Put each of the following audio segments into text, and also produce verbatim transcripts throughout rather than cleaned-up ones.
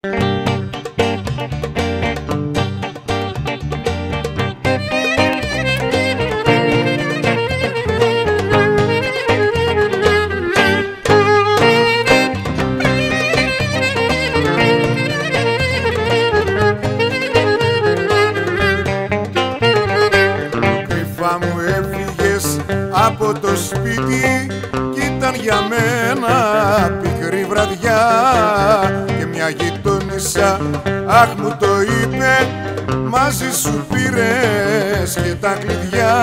Κρυφά μου έφυγες από το σπίτι κι ήταν για μένα πικρή βραδιά και μια γειτόνισσα, αχ μου το είπε, μαζί σου πήρες και τα κλειδιά.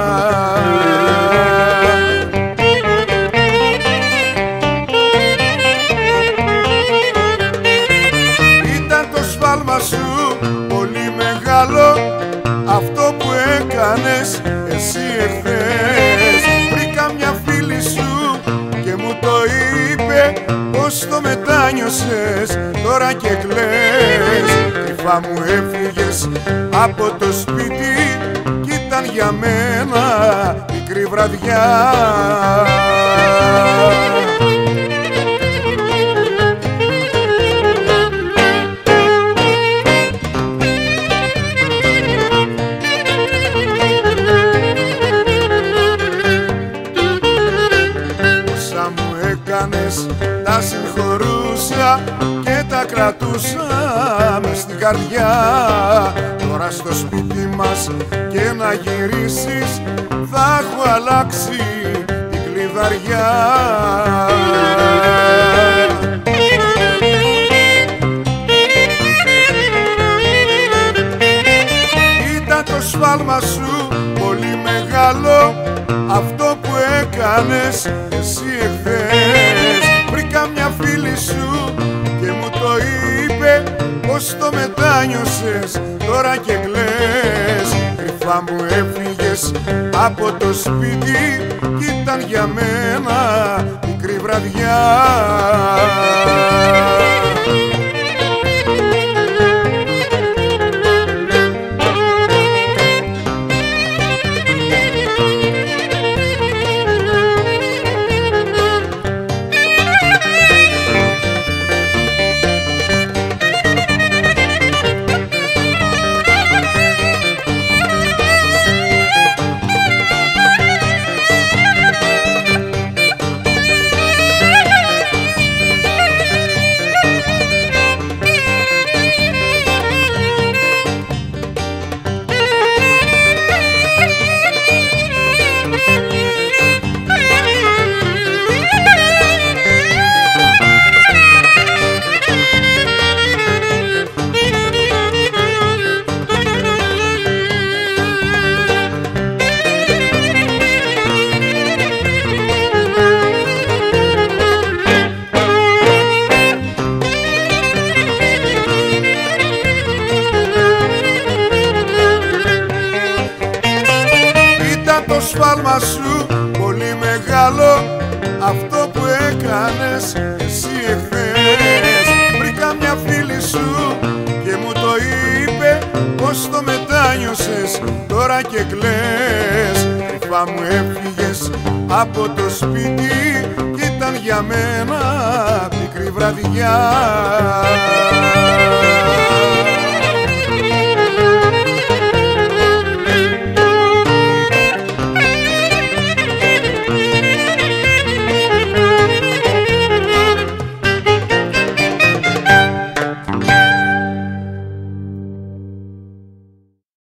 Ήταν το σφάλμα σου πολύ μεγάλο αυτό που έκανες εσύ εχθές. Βρήκα μια φίλη σου και μου το είπε πως το μετάνιωσες τώρα και κλαις. Κρυφά μου έφυγες από το σπίτι κι ήταν για μένα μικρή βραδιά. Τα συγχωρούσα και τα κρατούσα μες στην καρδιά. Τώρα στο σπίτι μας και να γυρίσεις θα έχω αλλάξει την κλειδαριά. Ήταν το σφάλμα σου πολύ μεγάλο αυτό που έκανες εσύ εχθές. Βρήκα μια φίλη σου και μου το είπε πως το μετάνιωσες τώρα και κλαις. Κρυφά μου έφυγες από το σπίτι κι ήταν για μένα μικρή βραδιά. Το σφάλμα σου πολύ μεγάλο αυτό που έκανες εσύ εχθές. Βρήκα μια φίλη σου και μου το είπε πως το μετάνιωσες τώρα και κλαις. Κρυφά μου έφυγες από το σπίτι κι ήταν για μένα μικρή βραδιά.